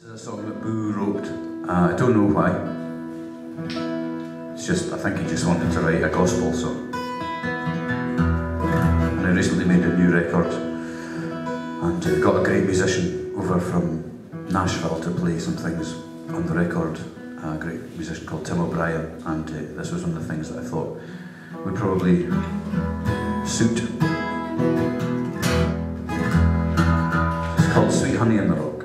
is a song that Boo wrote. I don't know why. It's just, I think he just wanted to write a gospel song. And I recently made a new record and got a great musician over from Nashville to play some things on the record. A great musician called Tim O'Brien, and this was one of the things that I thought would probably suit. It's called Sweet Honey in the Rock.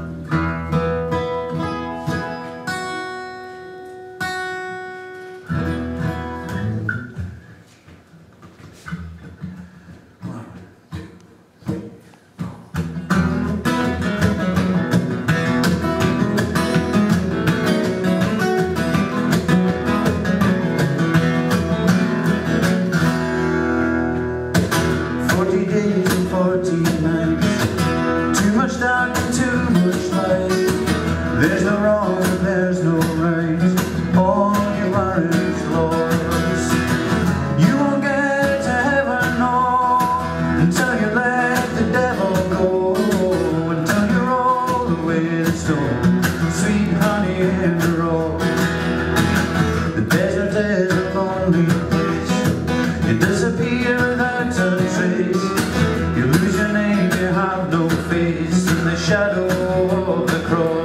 There's no wrong and there's no right. All you are is lost. You won't get to heaven, no, until you let the devil go, until you roll away the stone. Sweet honey in the road. The desert is a lonely place. You disappear without a trace. You lose your name, you have no face in the shadow of the cross.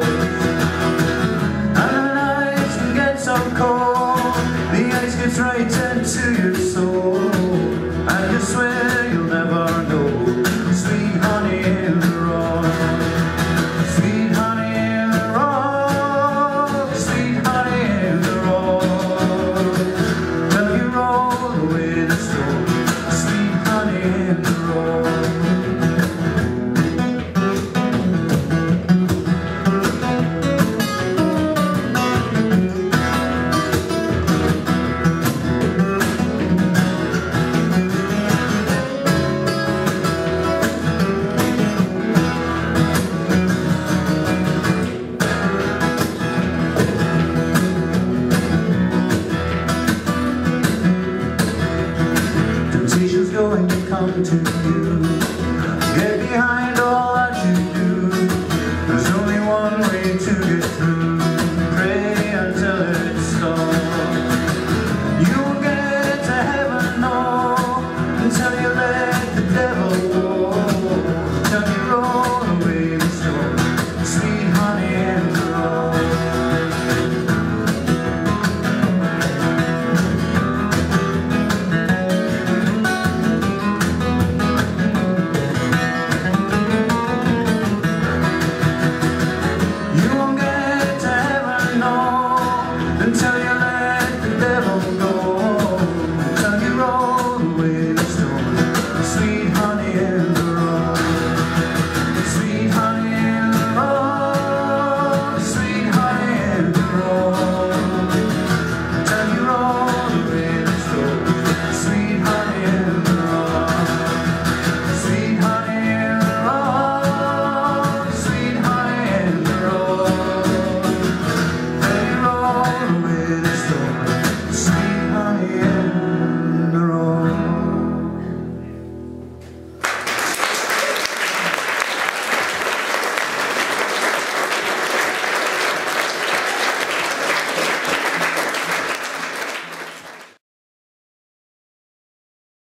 The ice gets right into your soul, and you swear you'll never know. Sweet honey in the rock. Sweet honey in the rock. Sweet honey in the rock. Till you roll away the stone. Sweet honey in the rock. Going to come to you.